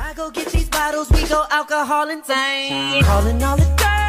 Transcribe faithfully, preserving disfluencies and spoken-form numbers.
I go get these bottles, we go alcohol insane. Calling all the girls.